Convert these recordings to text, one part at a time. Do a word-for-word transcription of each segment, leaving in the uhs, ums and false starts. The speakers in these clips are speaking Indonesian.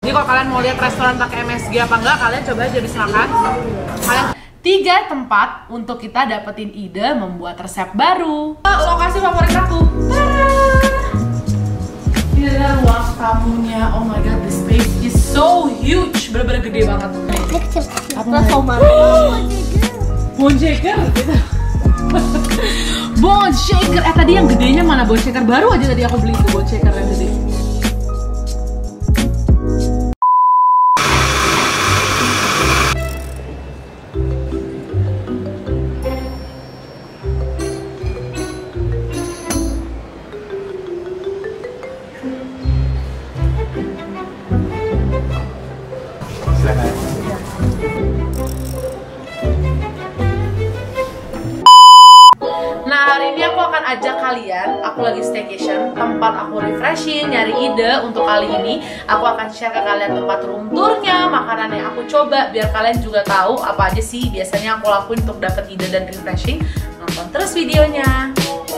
Jadi kalau kalian mau lihat restoran pakai M S G apa enggak, kalian coba aja di silakan. Kalian tiga tempat untuk kita dapetin ide membuat resep baru. Lokasi favorit aku. Ini adalah ruang tamunya. Oh my god, this space is so huge. Bener-bener gede banget. Apa Bone shaker gitu. Bone shaker. Eh tadi yang gedenya mana bone shaker? Baru aja tadi aku beli itu bone shaker yang gede. Ajak kalian, aku lagi staycation, tempat aku refreshing, nyari ide untuk kali ini. Aku akan share ke kalian tempat room tournya, makanan yang aku coba, biar kalian juga tahu apa aja sih biasanya aku lakuin untuk dapet ide dan refreshing. Nonton terus videonya.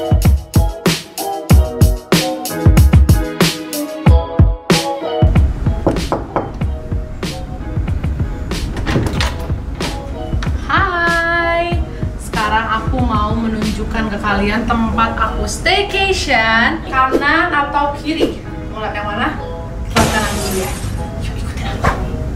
Menunjukkan ke kalian tempat aku staycation, kanan atau kiri. Mau lihat yang mana? Kita kanan dulu ya. Yuk ikutin aku.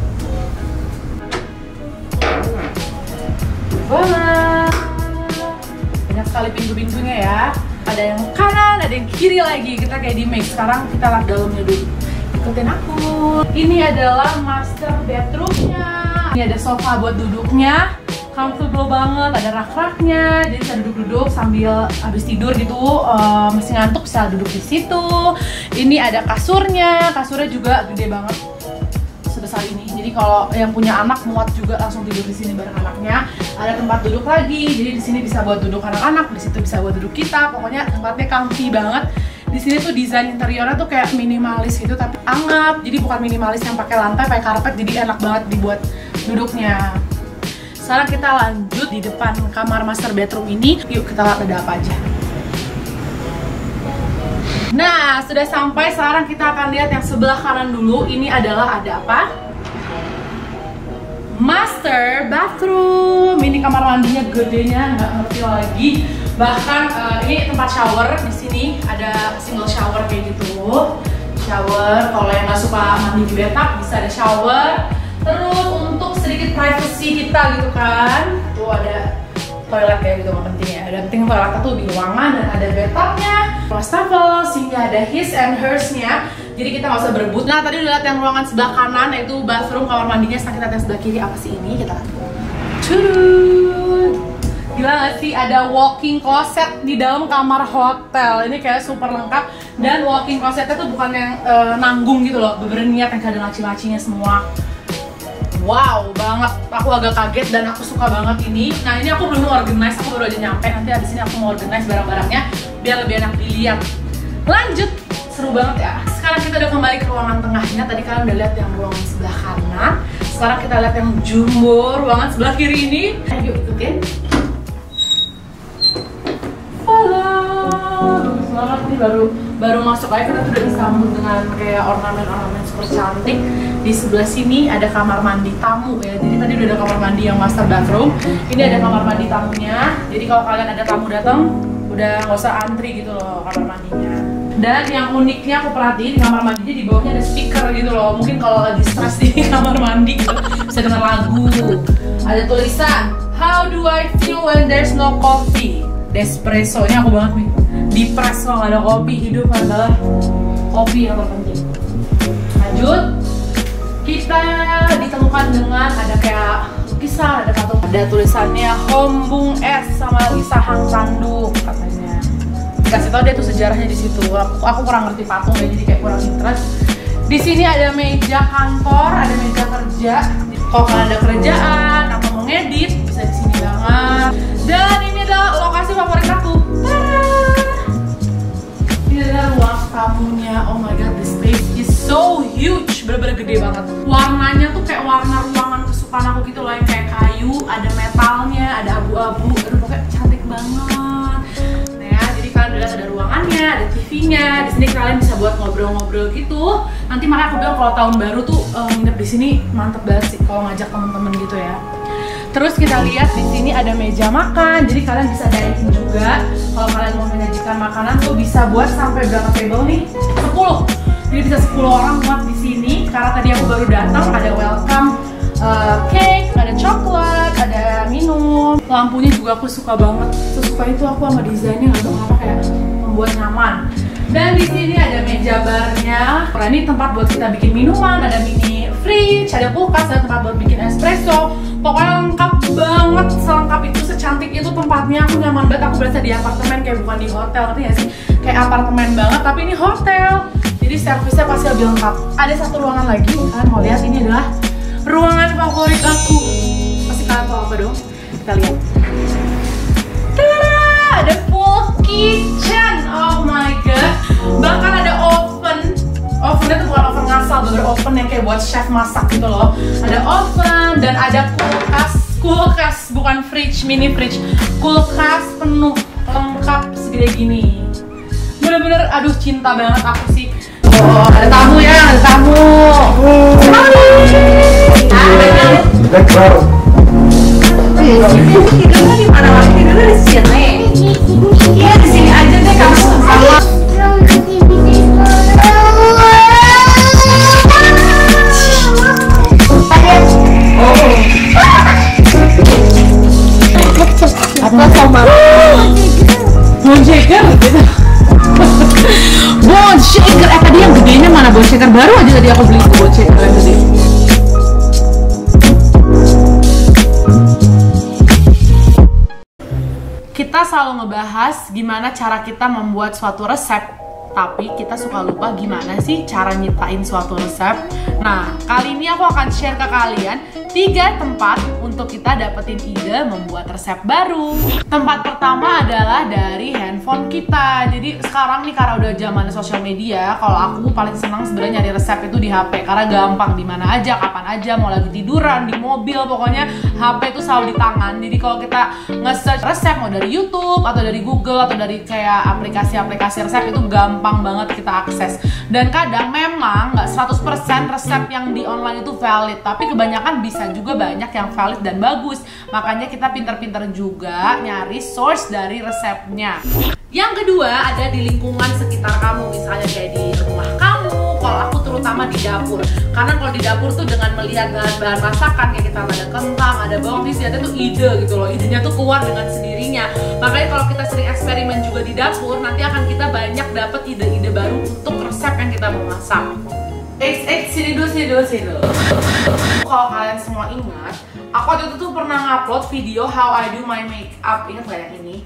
Wah, banyak sekali pintu-pintunya ya. Ada yang kanan, ada yang kiri lagi. Kita kayak di mix. Sekarang kita lihat dalamnya dulu. Ikutin aku. Ini adalah master bedroomnya. Ini ada sofa buat duduknya. Comfortable banget, ada rak-raknya, jadi bisa duduk-duduk sambil habis tidur gitu, uh, masih ngantuk bisa duduk di situ. Ini ada kasurnya, kasurnya juga gede banget, sebesar ini. Jadi kalau yang punya anak muat juga langsung tidur di sini bareng anaknya. Ada tempat duduk lagi, jadi di sini bisa buat duduk anak-anak, di situ bisa buat duduk kita. Pokoknya tempatnya comfy banget. Di sini tuh desain interiornya tuh kayak minimalis gitu, tapi hangat. Jadi bukan minimalis yang pakai lantai, pakai karpet, jadi enak banget dibuat duduknya. Sekarang kita lanjut di depan kamar master bedroom ini. Yuk kita lihat ada apa aja. Nah, sudah sampai. Sekarang kita akan lihat yang sebelah kanan dulu. Ini adalah ada apa? Master bathroom. Ini kamar mandinya gedenya, nggak ngerti lagi. Bahkan uh, ini tempat shower. Di sini ada single shower kayak gitu. Shower. Kalau yang nggak suka mandi di bathtub bisa ada shower. Terus untuk sedikit privacy kita gitu kan, tuh ada toilet kayak gitu, nggak penting ya. Ada penting toiletnya tuh di ruangan dan ada bathtubnya, wastafel, sini ada his and hers-nya. Jadi kita nggak usah berebut. Nah tadi udah lihat yang ruangan sebelah kanan yaitu bathroom, kamar mandinya. Sekarang kita lihat yang sebelah kiri apa sih ini? Kita lihat. Tudut. Gila gak sih, ada walking closet di dalam kamar hotel. Ini kayak super lengkap. Dan walking closetnya tuh bukan yang uh, nanggung gitu loh, bener-bener niat yang ada laci-lacinya semua. Wow banget, aku agak kaget dan aku suka banget ini. Nah ini aku belum organize, aku baru aja nyampe. Nanti abis ini aku mau organize barang-barangnya biar lebih enak dilihat. Lanjut, seru banget ya. Sekarang kita udah kembali ke ruangan tengahnya. Tadi kalian udah lihat yang ruangan sebelah kanan. Sekarang kita lihat yang jumbo, ruangan sebelah kiri ini. Ayo ikutin. Halo, bagus banget nih, baru baru masuk aja kita tuh udah disambut dengan kayak ornamen-ornamen super cantik. Di sebelah sini ada kamar mandi tamu ya. Jadi tadi udah ada kamar mandi yang master bathroom. Ini ada kamar mandi tamunya. Jadi kalau kalian ada tamu datang, udah nggak usah antri gitu loh kamar mandinya. Dan yang uniknya aku perhatiin kamar mandinya di bawahnya ada speaker gitu loh. Mungkin kalau lagi stres di kamar mandi gitu, bisa denger lagu. Ada tulisan How do I feel when there's no coffee? Despresso-nya aku banget nih. Dipres kalau nggak ada kopi, hidup adalah kopi yang terpenting. Lanjut, kita ditemukan dengan ada kayak lukisan, ada patung, ada tulisannya Hombung Es sama lagi Sahang Tanduk katanya. Dikasih tau dia tuh sejarahnya di situ. Aku, aku kurang ngerti patung ya, jadi kayak kurang interest. Di sini ada meja kantor, ada meja kerja. Kalau kalian ada kerjaan atau mau ngedit bisa di sini banget. Dan ini adalah lokasi favorit aku. Ini adalah ruang tamunya. Oh my god, this space is so huge, bener-bener gede banget. Warnanya tuh kayak warna ruangan kesukaan aku gitu loh, yang kayak kayu, ada metalnya, ada abu-abu, aduh pokoknya cantik banget. Nah ya, jadi kalian udah lihat ada ruangannya, ada T V V-nya. Di sini kalian bisa buat ngobrol-ngobrol gitu. Nanti makanya aku bilang kalau tahun baru tuh uh, nginep di sini mantep banget sih kalau ngajak temen-temen gitu ya. Terus kita lihat di sini ada meja makan, jadi kalian bisa dine-in juga. Kalau kalian mau menyajikan makanan tuh bisa buat sampai berapa table nih? sepuluh. Jadi bisa sepuluh orang muat di sini. Karena tadi aku baru datang, ada welcome uh, cake, ada coklat, ada minum. Lampunya juga aku suka banget. Sesuka itu aku sama desainnya, nggak tahu kenapa kayak membuat nyaman. Dan di sini ada meja barnya. Nah, ini tempat buat kita bikin minuman, ada mini fridge, ada kulkas, ada tempat buat bikin espresso. Pokoknya lengkap banget, selengkap itu, secantik itu tempatnya. Aku nyaman banget, aku berasa di apartemen kayak bukan di hotel, ngerti gak sih? Kayak apartemen banget, tapi ini hotel. Jadi servisnya pasti lebih lengkap. Ada satu ruangan lagi, kalian mau lihat, ini adalah ruangan favorit aku. Pasti kalian tahu apa dong? Kita lihat. Tada! Ada full kitchen, oh my god. Bahkan ada oven. Ovennya tuh bukan oven ngasal, bener oven yang kayak buat chef masak gitu loh. Ada oven dan ada kulkas, kulkas bukan fridge, mini fridge. Kulkas penuh, lengkap segede gini. Bener-bener, aduh cinta banget aku sih. Oh, ada tamu ya, ada tamu. Hai. Tidurnya di mana lagi? Tidurnya di sini. Iya di sini aja deh kamu sama. Apa sama? Bone shaker gitu. Bone shaker, eh tadi yang gedenya mana bone shaker? Baru aja tadi aku beli itu bone shaker yang gede. Kita selalu ngebahas gimana cara kita membuat suatu resep, tapi kita suka lupa gimana sih cara nyiptain suatu resep. Nah, kali ini aku akan share ke kalian tiga tempat untuk kita dapetin ide membuat resep baru. Tempat pertama adalah dari handphone kita. Jadi sekarang nih karena udah zaman sosial media, kalau aku paling senang sebenarnya nyari resep itu di H P karena gampang, di mana aja, kapan aja, mau lagi tiduran, di mobil, pokoknya H P itu selalu di tangan. Jadi kalau kita nge-search resep mau dari YouTube atau dari Google atau dari kayak aplikasi-aplikasi resep itu gampang banget kita akses. Dan kadang memang nggak seratus persen resep yang di online itu valid, tapi kebanyakan bisa juga banyak yang valid dan bagus. Makanya kita pinter-pinter juga nyari source dari resepnya. Yang kedua ada di lingkungan sekitar kamu, misalnya kayak di rumah kamu. Kalau aku terutama di dapur, karena kalau di dapur tuh dengan melihat bahan-bahan masakan kayak kita ada kentang, ada bawang, di sini ada tuh ide gitu loh, idenya tuh keluar dengan sendirinya. Makanya kalau kita sering eksperimen juga di dapur, nanti akan kita banyak dapat ide-ide baru untuk resep yang kita mau masak. Eh, eh, sini dulu, sini dulu, sini dulu. Kalau kalian semua ingat, aku waktu itu tuh pernah ngupload video how I do my makeup. Ingat gak yang ini?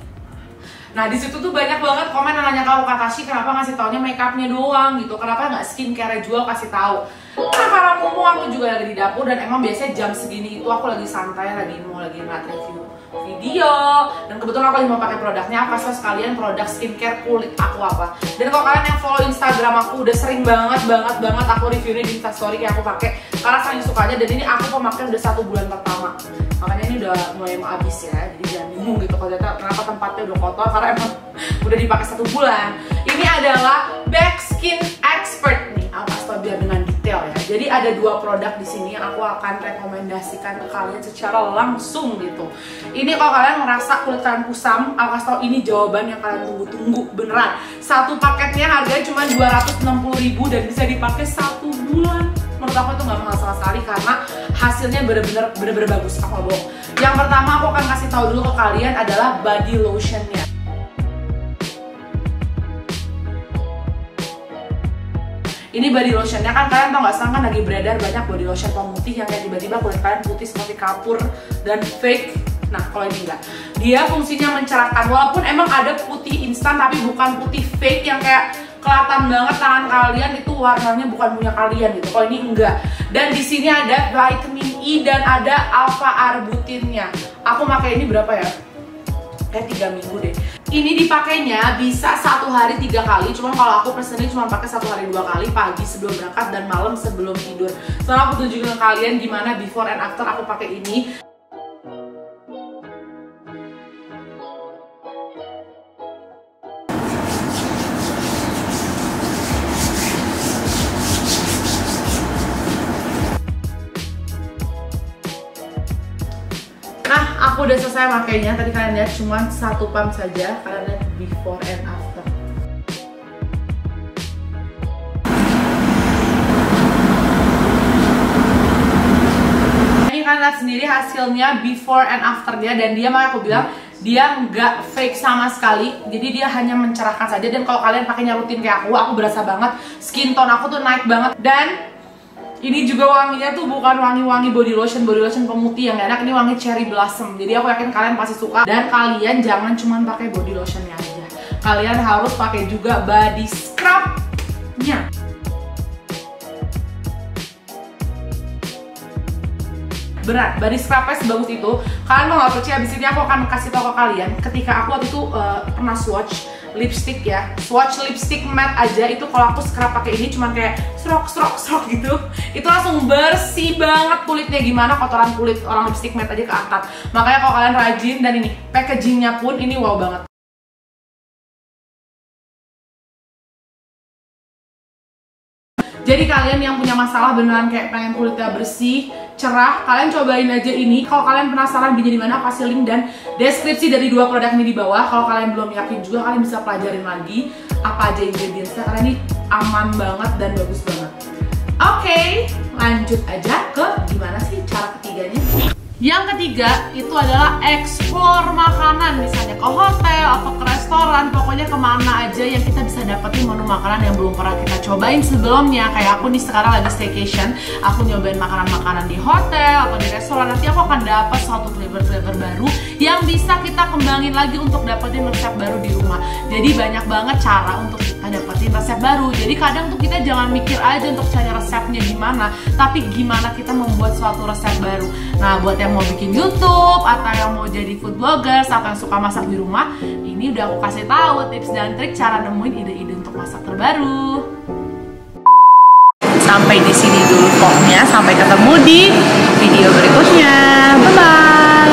Nah di situ tuh banyak banget komen yang nanya ke aku, Kak Tashy kenapa ngasih taunya makeupnya doang gitu, kenapa nggak skincare jual kasih tahu? Nah karena mumpung aku juga lagi di dapur dan emang biasanya jam segini itu aku lagi santai, lagi mau lagi ngeliat review video, dan kebetulan aku lagi mau pakai produknya apa, so sekalian produk skincare kulit aku apa. Dan kalau kalian yang follow Instagram aku udah sering banget banget banget aku reviewnya di Instastory kayak aku pakai karena saking sukanya, dan ini aku pemakai udah satu bulan pertama. Makanya ini udah mulai mau habis ya, jadi jangan bingung gitu kalau ternyata kenapa tempatnya udah kotor, karena emang udah dipakai satu bulan. Ini adalah Back Skin Expert nih, aku kasih tau biar dengan detail ya. Jadi ada dua produk di sini yang aku akan rekomendasikan ke kalian secara langsung gitu. Ini kalau kalian ngerasa kulit kalian kusam, aku kasih tau ini jawaban yang kalian tunggu-tunggu beneran. Satu paketnya harganya cuma dua ratus enam puluh ribu dan bisa dipakai satu bulan. Menurut aku itu nggak mahal sama sekali karena hasilnya bener-bener bener-bener bagus, aku bohong. Yang pertama aku akan kasih tahu dulu ke kalian adalah body lotionnya. Ini body lotionnya, kan kalian tau gak, sekarang kan lagi beredar banyak body lotion pemutih yang kayak tiba-tiba kulit kalian putih seperti kapur dan fake. Nah kalau ini enggak, dia fungsinya mencerahkan. Walaupun emang ada putih instan tapi bukan putih fake yang kayak kelihatan banget tangan kalian itu warnanya bukan punya kalian gitu. Kalau ini enggak. Dan di sini ada vitamin E dan ada alpha arbutinnya. Aku pakai ini berapa ya? Kayak tiga minggu deh. Ini dipakainya bisa satu hari tiga kali. Cuma kalau aku personally cuma pakai satu hari dua kali, pagi sebelum berangkat dan malam sebelum tidur. Sekarang aku tunjukin ke kalian gimana before and after aku pakai ini. Aku udah selesai makainya. Tadi kalian lihat cuma satu pump saja. Kalian lihat before and after. Ini kalian lihat sendiri hasilnya before and after dia, dan dia makanya aku bilang dia nggak fake sama sekali. Jadi dia hanya mencerahkan saja. Dan kalau kalian pakainya rutin kayak aku, aku berasa banget skin tone aku tuh naik banget. Dan ini juga wanginya tuh bukan wangi-wangi body lotion, body lotion pemutih yang gak enak. Ini wangi cherry blossom. Jadi aku yakin kalian pasti suka. Dan kalian jangan cuma pakai body lotionnya aja. Kalian harus pakai juga body scrub-nya. Berat, body scrub-nya sebagus itu. Kalian mau gak percaya, abis ini aku akan kasih tau ke kalian. Ketika aku waktu itu uh, pernah swatch lipstick ya, swatch lipstick matte aja itu kalau aku scrub pakai ini cuman kayak serok serok serok gitu, itu langsung bersih banget kulitnya. Gimana kotoran kulit orang lipstick matte aja keangkat. Makanya kalau kalian rajin, dan ini packagingnya pun ini wow banget. Jadi kalian yang punya masalah beneran kayak pengen kulitnya bersih, cerah, kalian cobain aja ini. Kalau kalian penasaran belinya di mana, kasih link dan deskripsi dari dua produk ini di bawah. Kalau kalian belum yakin juga, kalian bisa pelajarin lagi apa aja ingredientsnya, karena ini aman banget dan bagus banget. Oke, lanjut aja ke gimana sih cara ketiganya. Yang ketiga itu adalah explore makanan, misalnya ke hotel atau ke restoran, pokoknya kemana aja yang kita bisa dapetin menu makanan yang belum pernah kita cobain sebelumnya. Kayak aku nih sekarang lagi staycation, aku nyobain makanan-makanan di hotel atau di restoran. Nanti aku akan dapat suatu flavor-flavor baru yang bisa kita kembangin lagi untuk dapetin resep baru di rumah. Jadi banyak banget cara untuk kita dapetin resep baru. Jadi kadang tuh kita jangan mikir aja untuk cari resepnya gimana, tapi gimana kita membuat suatu resep baru. Nah, buat yang mau bikin YouTube atau yang mau jadi food bloggers atau yang suka masak di rumah, ini udah aku kasih tahu tips dan trik cara nemuin ide-ide untuk masak terbaru. Sampai di sini dulu vlognya, sampai ketemu di video berikutnya. Bye bye.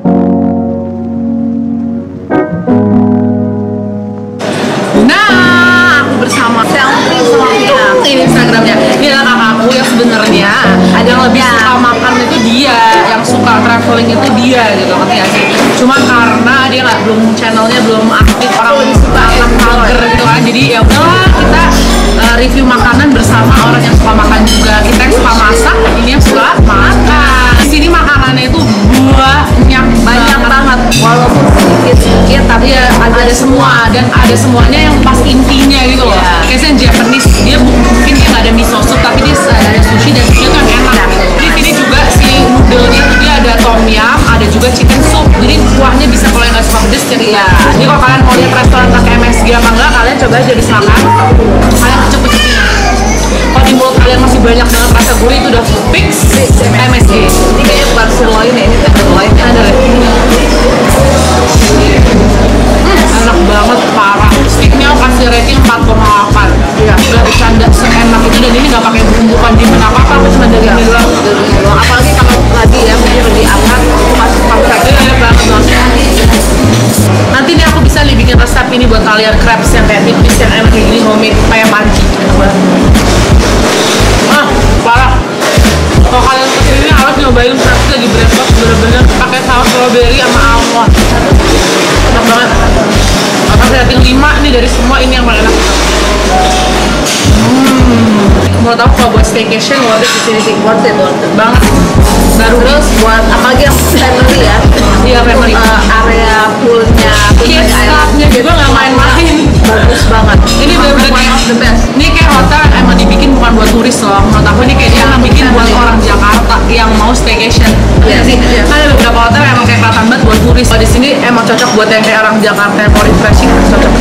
Nah, aku bersama selfie sama ini Instagramnya. Ini adalah kakakku yang sebenarnya ada yang lebih suka makan itu dia, yang suka traveling itu dia gitu, ngerti gak sih? Cuma karena dia nggak belum channelnya belum aktif, orang lebih suka anak mager gitu kan. Jadi ya udahlah kita uh, review makanan bersama orang yang suka makan juga. Kita yang suka masak, ini yang suka makan. Di sini makanannya itu banyak banyak banget, walaupun sedikit-sedikit tapi ya ada, ada semua, dan ada semuanya yang pas intinya gitu loh. Yeah. Kayak yang Japanese, dia mungkin dia nggak ada miso soup tapi dia ada sushi, dan sushi kan enak. Di sini juga si noodle-nya itu dia ada tom yum, ada juga chicken soup. Jadi kuahnya bisa, kalau yang nggak suka pedes jadi ya. Jadi kalau kalian mau lihat restoran pakai M S G apa enggak, kalian coba aja bisa makan. Kalian cepet-cepet. Kalau di mulut kalian masih banyak banget rasa gurih, itu udah fix M S G. Ini kayaknya bukan sirloin ya, ini tenderloin. Ada deh. Enak banget, parah. Steaknya aku kasih rating empat koma delapan. Iya, gak bercanda, seenak itu. Dan ini gak pakai bumbu condiment apa-apa, aku cuma dari ini doang. Apalagi kalau lagi ya, mungkin lebih hangat, aku masih pakai enak banget banget. Nanti nih aku bisa nih bikin resep ini buat kalian, crepes yang kayak tipis, yang enak kayak gini, homemade kayak panci. Enak banget. Ah, parah. Kalau kalian kesini harus nyobain crepes lagi breakfast, bener-bener pakai saus strawberry sama almond. Enak banget. Akan rating lima nih dari semua, ini yang paling enak. Hmm. Menurut aku kalau buat staycation worth it, disini sih worth it, worth it banget. Baru terus buat apalagi yang family ya. Iya, family. Uh, area poolnya, kids clubnya juga nggak main-main. Bagus banget. Ini bener-bener kayak the best. Ini kayak hotel emang dibikin bukan buat turis loh. Menurut aku ini kayak dia yang bikin buat orang Jakarta yang mau staycation. Iya sih. Kan ada beberapa hotel emang kayak kelihatan banget buat turis. Kalau di sini emang cocok buat yang kayak orang Jakarta yang mau refreshing, cocok.